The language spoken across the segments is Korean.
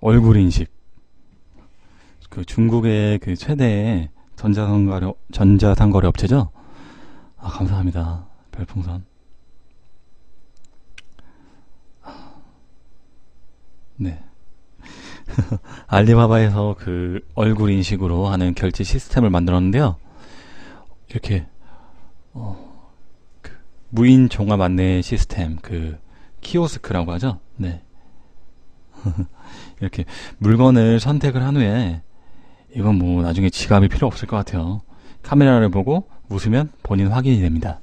얼굴 인식. 그 중국의 그 최대의 전자상거래 업체죠. 아, 감사합니다. 별풍선. 네. 알리바바에서 그 얼굴 인식으로 하는 결제 시스템을 만들었는데요. 이렇게 그 무인 종합 안내 시스템, 그 키오스크라고 하죠. 네. 이렇게 물건을 선택을 한 후에 이건 뭐 나중에 지갑이 필요 없을 것 같아요. 카메라를 보고 웃으면 본인 확인이 됩니다.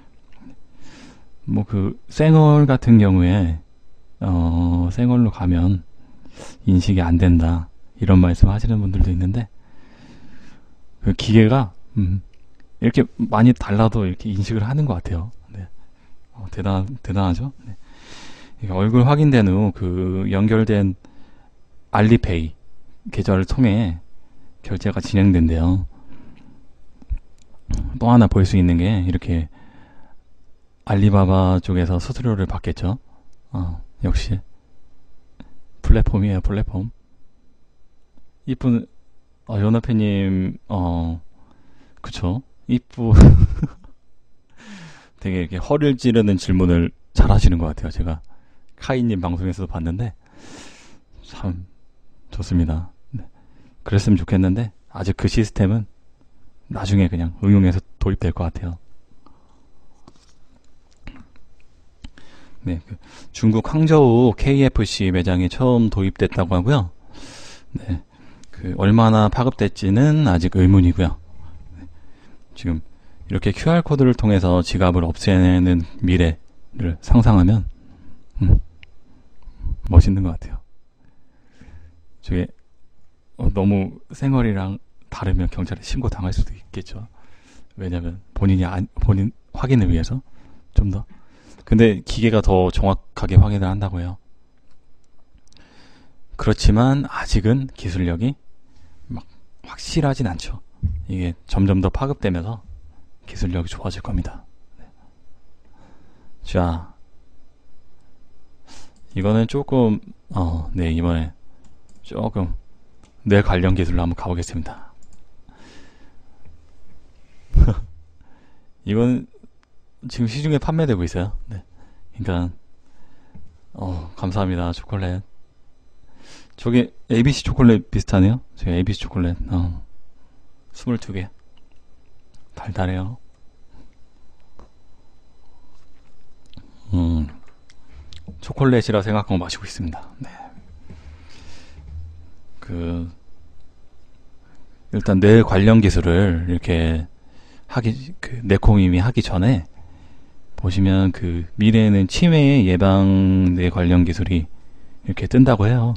뭐 그 쌩얼 같은 경우에 쌩얼로 가면 인식이 안 된다 이런 말씀 하시는 분들도 있는데 그 기계가 이렇게 많이 달라도 이렇게 인식을 하는 것 같아요. 네. 대단하죠. 네. 얼굴 확인된 후 그 연결된 알리페이 계좌를 통해 결제가 진행된대요. 또 하나 볼 수 있는 게 이렇게 알리바바 쪽에서 수수료를 받겠죠. 역시 플랫폼이에요. 플랫폼. 이쁜 연아페님 그쵸. 되게 이렇게 허를 찌르는 질문을 잘 하시는 것 같아요. 제가 카이님 방송에서도 봤는데 참 좋습니다. 네. 그랬으면 좋겠는데 아직 그 시스템은 나중에 그냥 응용해서 도입될 것 같아요. 네, 그 중국 항저우 KFC 매장에 처음 도입됐다고 하고요. 네, 그 얼마나 파급될지는 아직 의문이고요. 네, 지금 이렇게 QR 코드를 통해서 지갑을 없애는 미래를 상상하면 멋있는 것 같아요. 저게 너무 생얼이랑 다르면 경찰에 신고 당할 수도 있겠죠. 왜냐면 본인 확인을 위해서 좀 더. 근데 기계가 더 정확하게 확인을 한다고 해요. 그렇지만 아직은 기술력이 막 확실하진 않죠. 이게 점점 더 파급되면서 기술력이 좋아질 겁니다. 네. 자, 이거는 조금 네, 이번에 조금 뇌 관련 기술로 한번 가보겠습니다. 이건 지금 시중에 판매되고 있어요. 네. 그러니까 감사합니다. 초콜릿. 저게 ABC 초콜릿 비슷하네요. 제가 ABC 초콜릿 22개. 달달해요. 초콜릿이라 생각하고 마시고 있습니다. 네. 일단 뇌 관련 기술을 이렇게 뇌코밈이 하기 전에 보시면 그 미래에는 치매 예방 뇌 관련 기술이 이렇게 뜬다고 해요.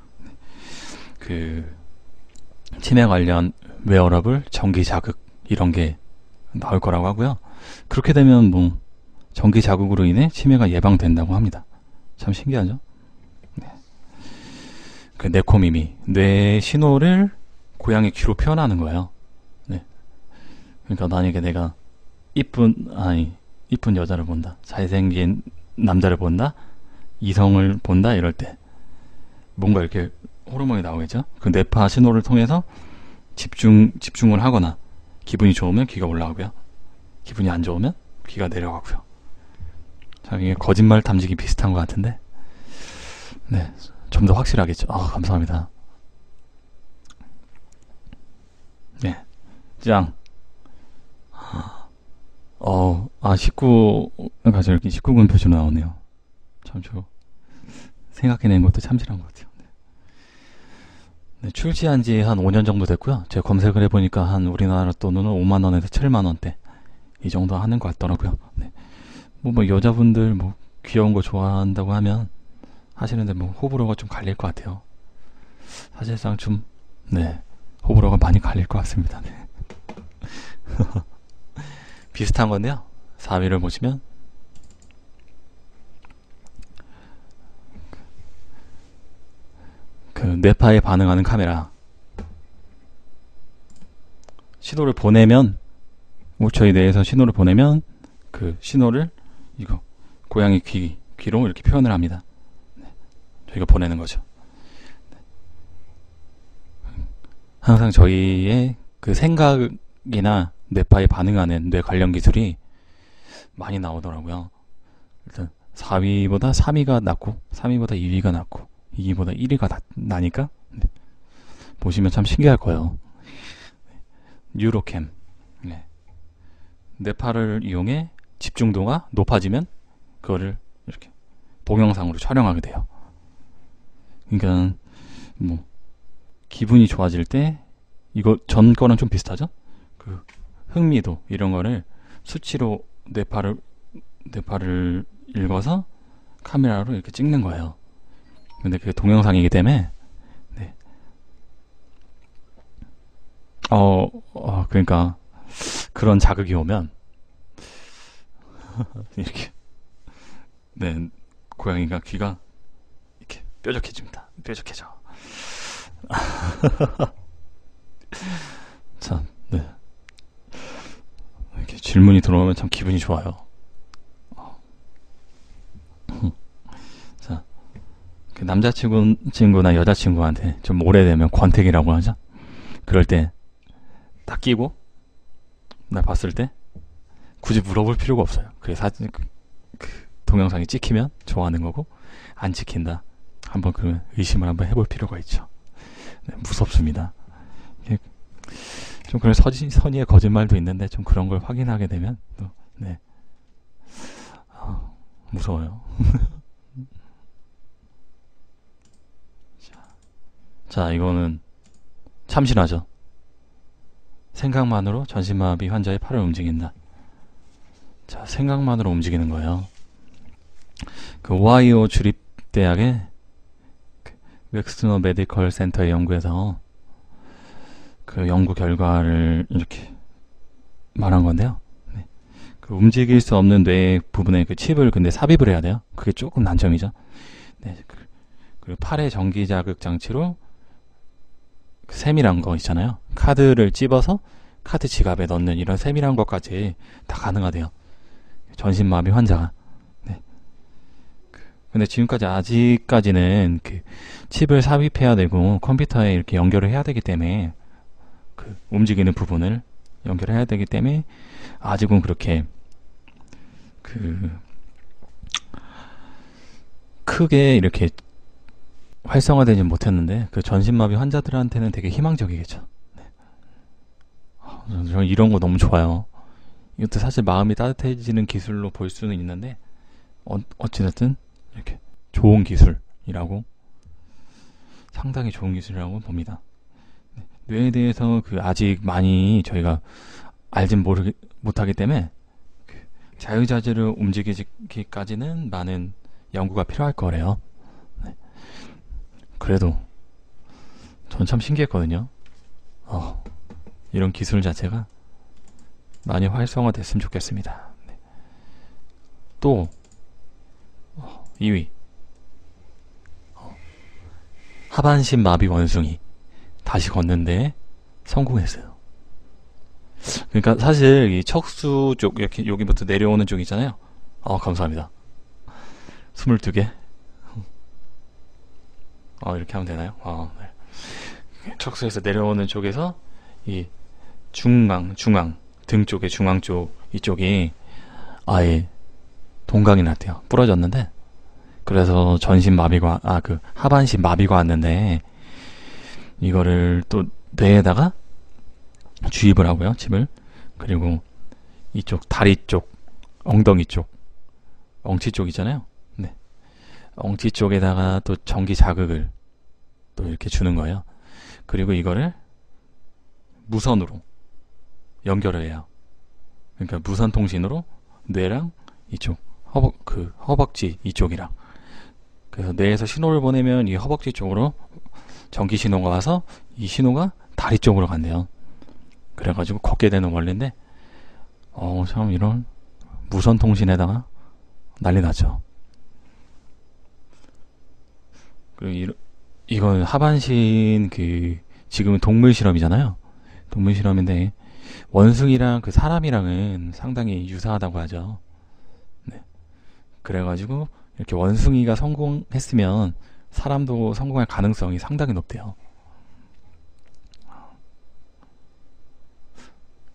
그 치매 관련 웨어러블, 전기 자극 이런 게 나올 거라고 하고요. 그렇게 되면 뭐 전기 자극으로 인해 치매가 예방된다고 합니다. 참 신기하죠? 네. 그 뇌코미미, 뇌 신호를 고양이 귀로 표현하는 거예요. 네. 그러니까 만약에 내가 이쁜 여자를 본다, 잘생긴 남자를 본다, 이성을 본다 이럴 때 뭔가 이렇게 호르몬이 나오겠죠? 그 뇌파 신호를 통해서 집중을 하거나 기분이 좋으면 귀가 올라가고요. 기분이 안 좋으면 귀가 내려가고요. 자, 이게 거짓말 탐지기 비슷한 것 같은데, 네, 좀 더 확실하겠죠. 감사합니다. 네, 짱. 19군 표시로 나오네요. 참 생각해낸 것도 참신한 것 같아요. 네, 출시한 지 한 5년 정도 됐고요. 제가 검색을 해보니까 한 우리나라 돈으로 5만원에서 7만원대 이 정도 하는 것 같더라고요. 네. 뭐 여자분들 귀여운 거 좋아한다고 하면 하시는데 호불호가 좀 갈릴 것 같아요. 사실상 호불호가 많이 갈릴 것 같습니다. 네. 비슷한 건데요. 4위를 보시면 그 뇌파에 반응하는 카메라. 신호를 보내면 저희 뇌에서 신호를 보내면 그 신호를 고양이 귀로 이렇게 표현을 합니다. 네. 저희가 보내는 거죠. 네. 항상 저희의 그 생각이나 뇌파에 반응하는 뇌 관련 기술이 많이 나오더라고요. 일단 4위보다 3위가 낫고 3위보다 2위가 낫고 2위보다 1위가 나니까 보시면 참 신기할 거예요. 뉴로캠. 네. 뇌파를 이용해 집중도가 높아지면 그거를 이렇게 동영상으로 촬영하게 돼요. 그러니까 뭐 기분이 좋아질 때 이거 전 거랑 좀 비슷하죠? 그 흥미도 이런 거를 수치로 뇌파를 읽어서 카메라로 이렇게 찍는 거예요. 근데 그게 동영상이기 때문에 네. 그러니까 그런 자극이 오면 이렇게 네 고양이가 귀가 이렇게 뾰족해집니다. 뾰족해져. 참, 네. 이렇게 질문이 들어오면 참 기분이 좋아요. 자, 그 남자친구나 여자친구한테 좀 오래되면 권태기라고 하죠. 그럴 때 딱 끼고 나 봤을 때 굳이 물어볼 필요가 없어요. 그게 사진 그 동영상이 찍히면 좋아하는 거고 안 찍힌다. 한번 그 의심을 한번 해볼 필요가 있죠. 네, 무섭습니다. 좀 그런 선의의 거짓말도 있는데 좀 그런 걸 확인하게 되면 또 네. 무서워요. 자, 이거는 참신하죠. 생각만으로 전신마비 환자의 팔을 움직인다. 자, 생각만으로 움직이는 거예요. 그 오하이오 주립대학의 웩스너 메디컬 센터의 연구에서 그 연구 결과를 이렇게 말한 건데요. 네. 그 움직일 수 없는 뇌 부분에 그 칩을 근데 삽입을 해야 돼요. 그게 조금 난점이죠. 네. 그리고 팔의 전기 자극 장치로 그 세밀한 거 있잖아요. 카드를 찝어서 카드 지갑에 넣는 이런 세밀한 것까지 다 가능하대요. 전신마비 환자가. 네. 근데 지금까지 아직까지는 그 칩을 삽입해야 되고 컴퓨터에 이렇게 연결을 해야 되기 때문에 그 움직이는 부분을 연결해야 되기 때문에 아직은 그렇게 그 크게 이렇게 활성화되지 못했는데 그 전신마비 환자들한테는 되게 희망적이겠죠. 네. 저는 이런 거 너무 좋아요. 이것도 사실 마음이 따뜻해지는 기술로 볼 수는 있는데 어찌됐든 이렇게 좋은 기술이라고 상당히 좋은 기술이라고 봅니다. 네. 뇌에 대해서 그 아직 많이 저희가 알진 못하기 때문에 그 자유자재로 움직이기까지는 많은 연구가 필요할 거래요. 네. 그래도 전 참 신기했거든요. 이런 기술 자체가 많이 활성화됐으면 좋겠습니다. 네. 또 2위 하반신 마비 원숭이 다시 걷는데 성공했어요. 그러니까 사실 이 척수 쪽 이렇게 여기부터 내려오는 쪽 있잖아요. 감사합니다. 22개. 이렇게 하면 되나요? 네. 척수에서 내려오는 쪽에서 이 중앙 등 쪽의 중앙 쪽 이쪽이 아예 동강이 났대요. 부러졌는데 그래서 전신 마비가 그 하반신 마비가 왔는데 이거를 또 뇌에다가 주입을 하고요. 칩을. 그리고 이쪽 다리 쪽, 엉덩이 쪽, 엉치 쪽 있잖아요. 네. 엉치 쪽에다가 또 전기 자극을 또 이렇게 주는 거예요. 그리고 이거를 무선으로 연결을 해요. 그러니까 무선 통신으로 뇌랑 이쪽 허벅지 이쪽이랑 그래서 뇌에서 신호를 보내면 이 허벅지 쪽으로 전기 신호가 와서 이 신호가 다리 쪽으로 간대요. 그래가지고 걷게 되는 원리인데 참 이런 무선 통신에다가 난리 나죠. 그리고 이건 하반신 지금은 동물 실험이잖아요. 동물 실험인데 원숭이랑 그 사람이랑은 상당히 유사하다고 하죠. 네. 그래가지고 이렇게 원숭이가 성공했으면 사람도 성공할 가능성이 상당히 높대요.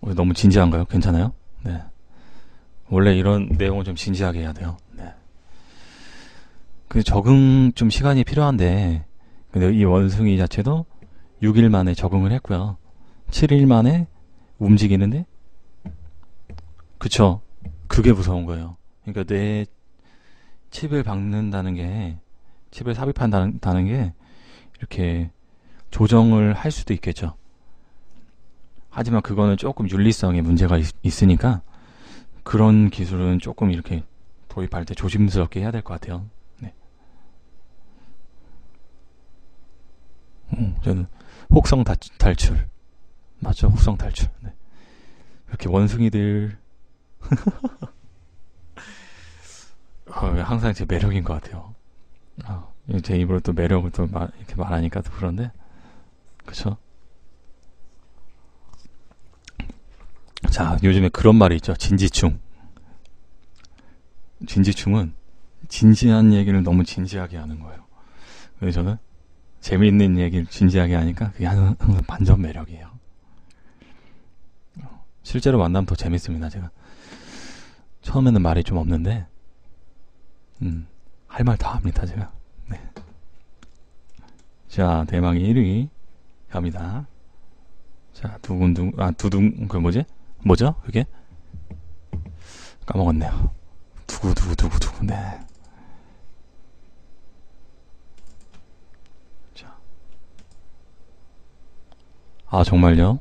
너무 진지한가요? 괜찮아요? 네. 원래 이런 내용은 좀 진지하게 해야 돼요. 네. 그 적응 좀 시간이 필요한데, 근데 이 원숭이 자체도 6일 만에 적응을 했고요. 7일 만에 움직이는데, 그쵸. 그게 무서운 거예요. 그러니까 뇌에 칩을 박는다는 게, 칩을 삽입한다는 게, 이렇게 조정을 할 수도 있겠죠. 하지만 그거는 조금 윤리성에 문제가 있으니까, 그런 기술은 조금 이렇게 도입할 때 조심스럽게 해야 될 것 같아요. 네. 저는 혹성 탈출. 맞죠? 혹성 탈출. 네. 이렇게 원숭이들, 항상 제 매력인 것 같아요. 제 입으로 또 매력을 또 이렇게 말하니까 또 그런데, 그쵸? 자, 요즘에 그런 말이 있죠. 진지충. 진지충은 진지한 얘기를 너무 진지하게 하는 거예요. 그래서 저는 재미있는 얘기를 진지하게 하니까 그게 항상 반전 매력이에요. 실제로 만나면 더 재밌습니다. 제가 처음에는 말이 좀 없는데 할 말 다 합니다. 제가. 네. 자, 대망의 1위 갑니다. 자, 두둥 그 뭐죠? 그게? 까먹었네요. 두구. 네. 자. 정말요?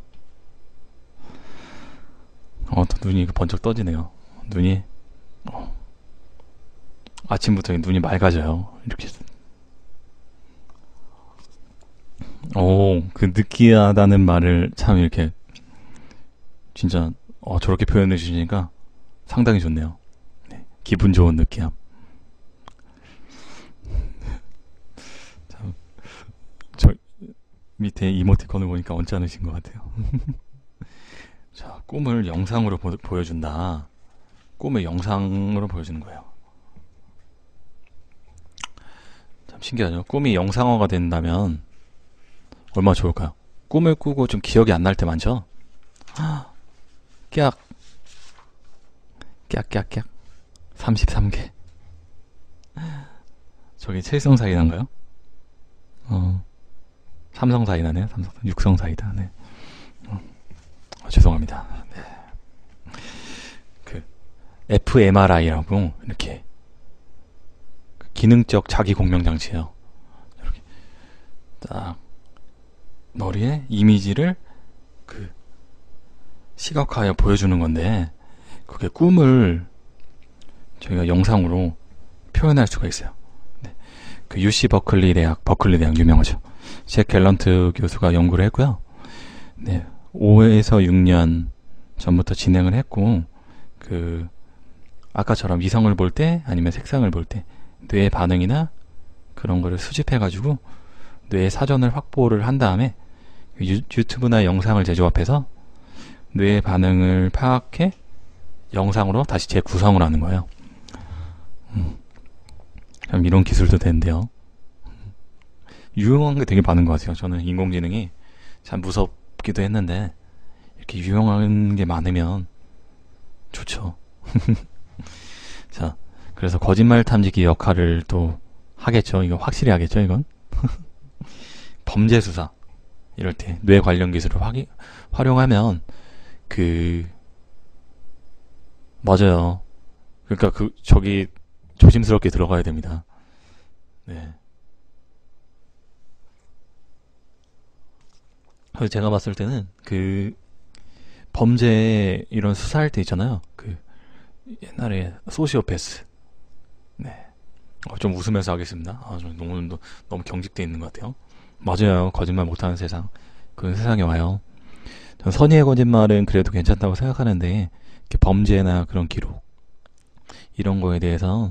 또 눈이 번쩍 떠지네요. 눈이, 아침부터 눈이 맑아져요. 이렇게. 그 느끼하다는 말을 참 이렇게, 진짜, 저렇게 표현해 주시니까 상당히 좋네요. 네. 기분 좋은 느끼함. 참, 저 밑에 이모티콘을 보니까 언짢으신 것 같아요. 자, 꿈을 영상으로 보여준다. 꿈을 영상으로 보여주는 거예요. 참 신기하죠? 꿈이 영상화가 된다면 얼마나 좋을까요? 꿈을 꾸고 좀 기억이 안 날 때 많죠? 깍. 33개. 저게 7성 사이다인가요? 삼성 사이다네요. 육성 사이다. 네. 죄송합니다. 네. 그 fMRI라고 이렇게 기능적 자기 공명 장치예요. 이렇게 딱 머리에 이미지를 그 시각화하여 보여주는 건데, 그게 꿈을 저희가 영상으로 표현할 수가 있어요. 네. 그 UC 버클리 대학 유명하죠. 잭 갤런트 교수가 연구를 했고요. 네. 5에서 6년 전부터 진행을 했고, 아까처럼 위성을 볼 때 아니면 색상을 볼 때 뇌의 반응이나 그런 거를 수집해가지고 뇌의 사전을 확보를 한 다음에 유튜브나 영상을 제조합해서 뇌의 반응을 파악해 영상으로 다시 재구성을 하는 거예요. 참 이런 기술도 되는데요. 유용한 게 되게 많은 것 같아요. 저는 인공지능이 참 무섭기도 했는데 이렇게 유용한 게 많으면 좋죠. 자, 그래서 거짓말 탐지기 역할을 또 하겠죠. 이거 확실히 하겠죠, 이건. 범죄 수사 이럴 때 뇌 관련 기술을 활용하면 맞아요. 그러니까 저기 조심스럽게 들어가야 됩니다. 네. 그래서 제가 봤을 때는 범죄 이런 수사할 때 있잖아요. 옛날에 소시오패스. 네. 좀 웃으면서 하겠습니다. 너무 경직돼 있는 것 같아요. 맞아요. 거짓말 못하는 세상. 그런 세상에 와요. 전 선의의 거짓말은 그래도 괜찮다고 생각하는데, 이렇게 범죄나 그런 기록 이런 거에 대해서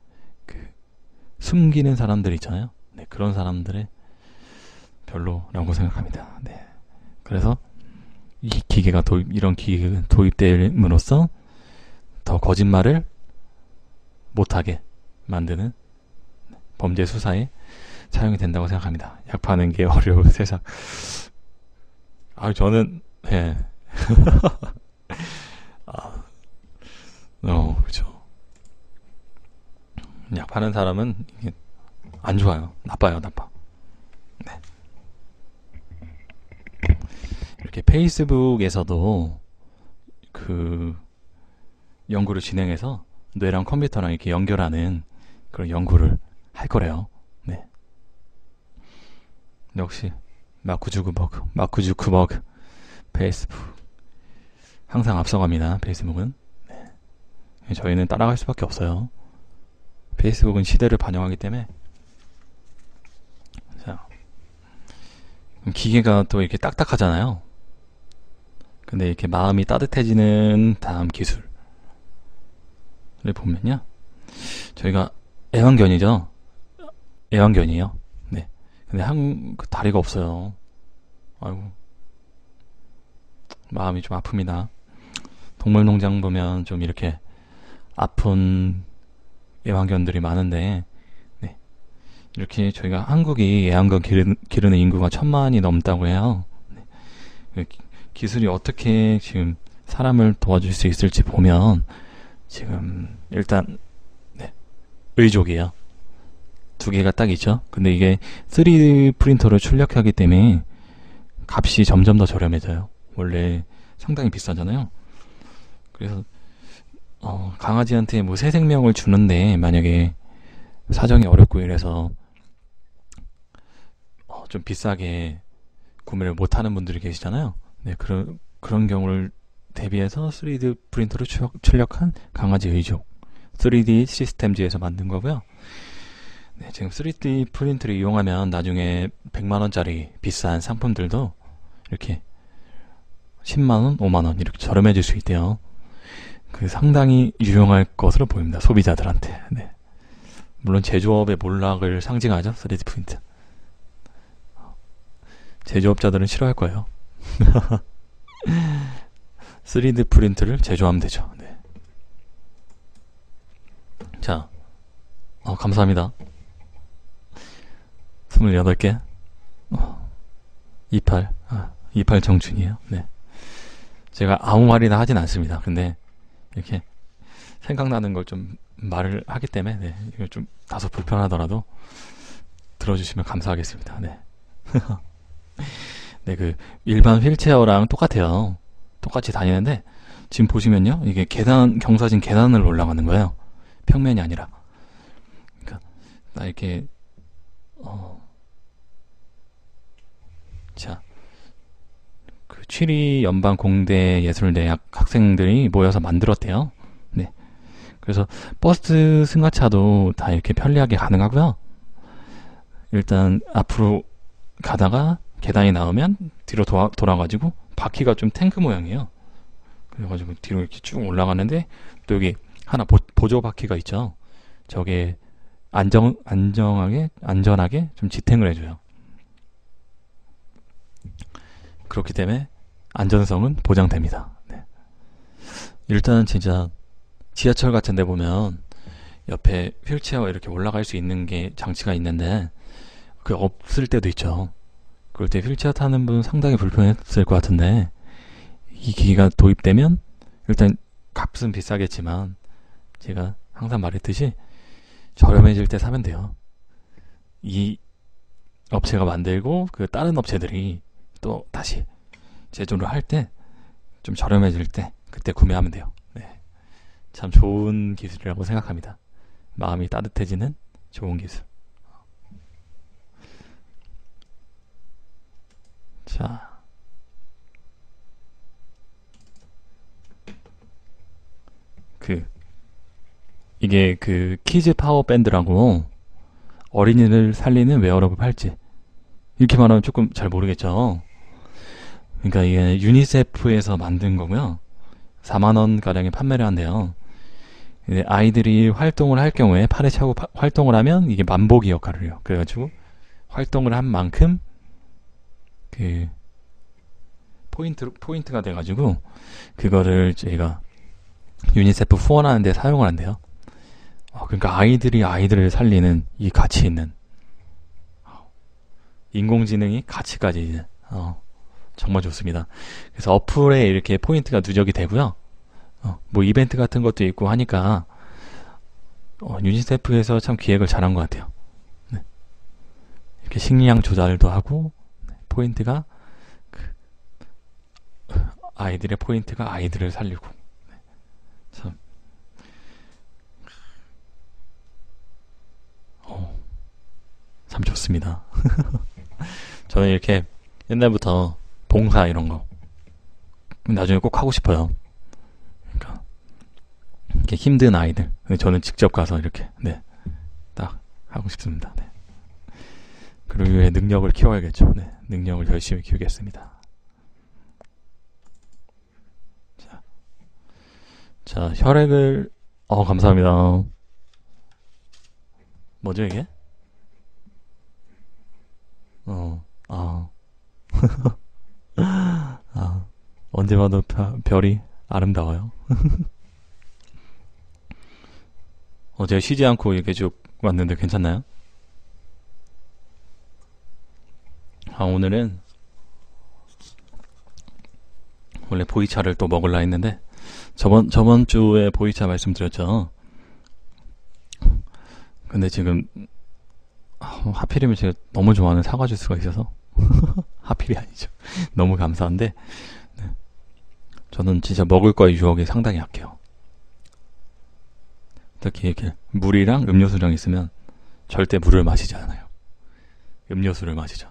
숨기는 사람들 있잖아요. 네, 그런 사람들의 별로라고 생각합니다. 네. 그래서 이런 기계가 도입됨으로써 더 거짓말을 못하게 만드는 범죄 수사에 사용이 된다고 생각합니다. 약 파는 게 어려운 세상. 저는, 예. 그죠. 약 파는 사람은 이게 안 좋아요. 나빠요, 나빠. 네. 이렇게 페이스북에서도 그 연구를 진행해서 뇌랑 컴퓨터랑 이렇게 연결하는 그런 연구를 할 거래요. 네. 역시 마크 주크버그 페이스북 항상 앞서갑니다. 페이스북은. 네. 저희는 따라갈 수밖에 없어요. 페이스북은 시대를 반영하기 때문에. 자, 기계가 또 이렇게 딱딱하잖아요. 근데 이렇게 마음이 따뜻해지는 다음 기술을 보면요, 저희가 애완견이죠. 애완견이에요. 네. 근데 다리가 없어요. 아이고, 마음이 좀 아픕니다. 동물농장 보면 좀 이렇게 아픈 애완견들이 많은데, 네. 이렇게 저희가 한국이 애완견 기르는 인구가 1000만이 넘다고 해요. 네. 기술이 어떻게 지금 사람을 도와줄 수 있을지 보면, 지금 일단 네, 의족이에요. 두 개가 딱 있죠. 근데 이게 3D 프린터로 출력하기 때문에 값이 점점 더 저렴해져요. 원래 상당히 비싸잖아요. 그래서 강아지한테 뭐 새 생명을 주는데 만약에 사정이 어렵고 이래서 좀 비싸게 구매를 못하는 분들이 계시잖아요. 네, 그런 경우를 대비해서 3D 프린터로 출력한 강아지 의족 3D 시스템즈에서 만든 거고요. 네, 지금 3D 프린터를 이용하면 나중에 100만원짜리 비싼 상품들도 이렇게 10만원, 5만원 이렇게 저렴해질 수 있대요. 상당히 유용할 것으로 보입니다. 소비자들한테. 네. 물론 제조업의 몰락을 상징하죠. 3D 프린트. 제조업자들은 싫어할 거예요. 3D 프린트를 제조하면 되죠. 네. 자, 감사합니다. 28개. 28 정준이에요. 네. 제가 아무 말이나 하진 않습니다. 근데 이렇게 생각나는 걸 좀 말을 하기 때문에, 네, 이거 좀 다소 불편하더라도 들어주시면 감사하겠습니다. 네. 네, 일반 휠체어랑 똑같아요. 똑같이 다니는데, 지금 보시면요, 이게 경사진 계단을 올라가는 거예요. 평면이 아니라. 그러니까, 나 이렇게, 자, 취리 연방 공대 예술대학 학생들이 모여서 만들었대요. 네. 그래서 버스 승하차도 다 이렇게 편리하게 가능하고요. 일단 앞으로 가다가 계단이 나오면 뒤로 돌아가지고 바퀴가 좀 탱크 모양이에요. 그래가지고 뒤로 이렇게 쭉 올라가는데 또 여기 하나 보조 바퀴가 있죠. 저게 안전하게 좀 지탱을 해줘요. 그렇기 때문에 안전성은 보장됩니다. 네. 일단 진짜 지하철 같은 데 보면 옆에 휠체어 이렇게 올라갈 수 있는 게 장치가 있는데 그 없을 때도 있죠. 그럴 때 휠체어 타는 분 상당히 불편했을 것 같은데 이 기기가 도입되면 일단 값은 비싸겠지만 제가 항상 말했듯이 저렴해질 때 사면 돼요. 이 업체가 만들고 다른 업체들이 또 다시 제조를 할 때 좀 저렴해질 때 그때 구매하면 돼요. 네. 참 좋은 기술이라고 생각합니다. 마음이 따뜻해지는 좋은 기술. 자, 이게 키즈 파워 밴드라고 어린이를 살리는 웨어러블 팔찌. 이렇게 말하면 조금 잘 모르겠죠. 그러니까 이게 유니세프에서 만든 거고요. 4만원 가량에 판매를 한대요. 아이들이 활동을 할 경우에 팔에 차고 활동을 하면 이게 만보기 역할을 해요. 그래가지고 활동을 한 만큼 포인트가 돼가지고 그거를 저희가 유니세프 후원하는 데 사용을 한대요. 그러니까 아이들을 살리는 이 가치 있는 인공지능이 가치까지 정말 좋습니다. 그래서 어플에 이렇게 포인트가 누적이 되고요. 뭐 이벤트 같은 것도 있고 하니까 유니세프에서 참 기획을 잘한 것 같아요. 네. 이렇게 식량 조달도 하고 포인트가 아이들의 포인트가 아이들을 살리고 참 참 좋습니다. 저는 이렇게 옛날부터 봉사 이런 거 나중에 꼭 하고 싶어요. 그러니까 이렇게 힘든 아이들 저는 직접 가서 이렇게 딱 하고 싶습니다. 그리고 위해 능력을 키워야겠죠. 능력을 열심히 키우겠습니다. 자, 혈액을 감사합니다. 뭐죠 이게? 언제 봐도 별이 아름다워요. 어제 쉬지 않고 이렇게 쭉 왔는데 괜찮나요? 오늘은 원래 보이차를 또 먹으려 했는데 저번 주에 보이차 말씀드렸죠. 근데 지금 하필이면 제가 너무 좋아하는 사과 주스가 있어서 하필이 아니죠. 너무 감사한데 저는 진짜 먹을 거에 유혹이 상당히 약해요. 특히 이렇게 물이랑 음료수랑 있으면 절대 물을 마시지 않아요. 음료수를 마시죠.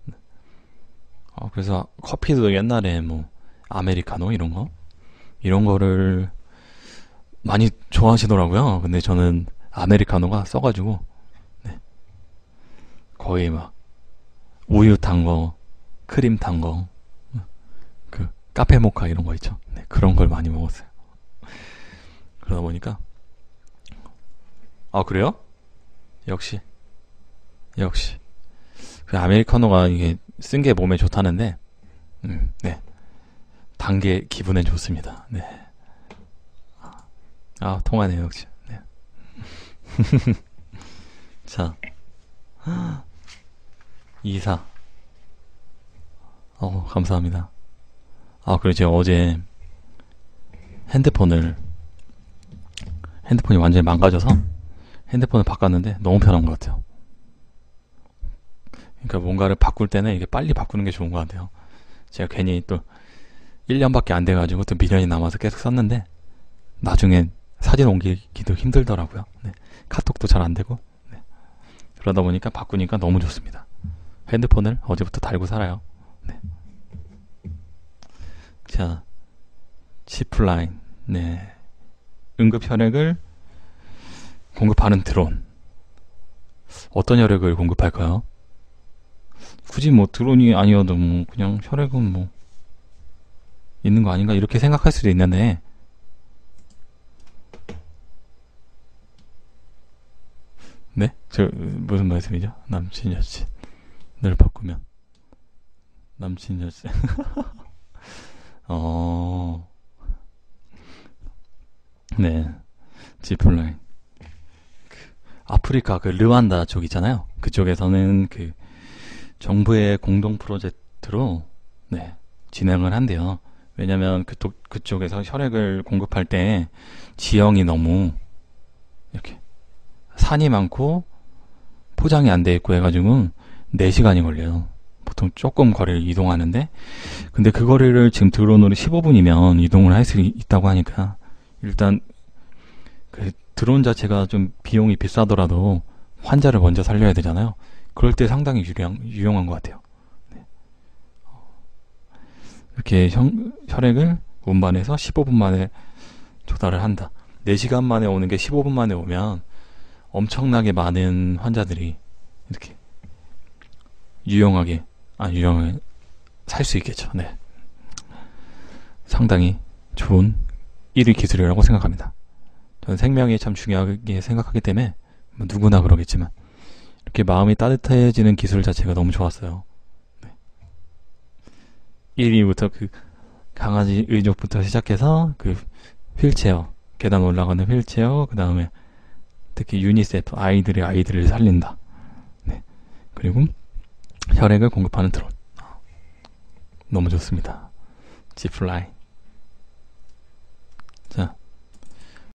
그래서 커피도 옛날에 뭐 아메리카노 이런 거를 많이 좋아하시더라고요. 근데 저는 아메리카노가 써가지고 거의 막 우유 탄 거, 크림 탄 거, 그 카페 모카 이런 거 있죠. 그런 걸 많이 먹었어요. 그러다 보니까 그래요? 역시 그 아메리카노가 이게 쓴 게 몸에 좋다는데 단 게 기분엔 좋습니다. 통하네요 역시. 자, 이사. 감사합니다. 그리고 제가 어제 핸드폰이 완전히 망가져서 핸드폰을 바꿨는데 너무 편한 것 같아요. 그러니까 뭔가를 바꿀 때는 이게 빨리 바꾸는 게 좋은 것 같아요. 제가 괜히 또 1년밖에 안 돼가지고 또 미련이 남아서 계속 썼는데 나중에 사진 옮기기도 힘들더라고요. 카톡도 잘 안 되고 그러다 보니까 바꾸니까 너무 좋습니다. 핸드폰을 어제부터 달고 살아요. 자, 지플라인. 응급 혈액을 공급하는 드론. 어떤 혈액을 공급할까요? 굳이 뭐 드론이 아니어도 뭐 그냥 혈액은 뭐 있는 거 아닌가 이렇게 생각할 수도 있는데 무슨 말씀이죠? 남친 여친 늘 바꾸면 남친 여친 지플라인 아프리카 르완다 쪽 있잖아요. 그쪽에서는 정부의 공동 프로젝트로 진행을 한대요. 왜냐면 그쪽에서 혈액을 공급할 때 지형이 너무 이렇게 산이 많고 포장이 안 돼 있고 해가지고 4시간이 걸려요. 보통 조금 거리를 이동하는데 근데 그 거리를 지금 드론으로 15분이면 이동을 할 수 있다고 하니까 일단 드론 자체가 좀 비용이 비싸더라도 환자를 먼저 살려야 되잖아요. 그럴 때 상당히 유용한 것 같아요. 이렇게 혈액을 운반해서 15분 만에 조달을 한다. 4시간 만에 오는 게 15분 만에 오면 엄청나게 많은 환자들이 이렇게 유용하게 살 수 있겠죠. 상당히 좋은 1위 기술이라고 생각합니다. 저는 생명이 참 중요하게 생각하기 때문에 누구나 그러겠지만 이렇게 마음이 따뜻해지는 기술 자체가 너무 좋았어요. 1위부터 강아지 의족부터 시작해서 휠체어, 계단 올라가는 휠체어, 그 다음에 특히 유니세프 아이들을 살린다. 그리고 혈액을 공급하는 드론. 너무 좋습니다. 지플라이.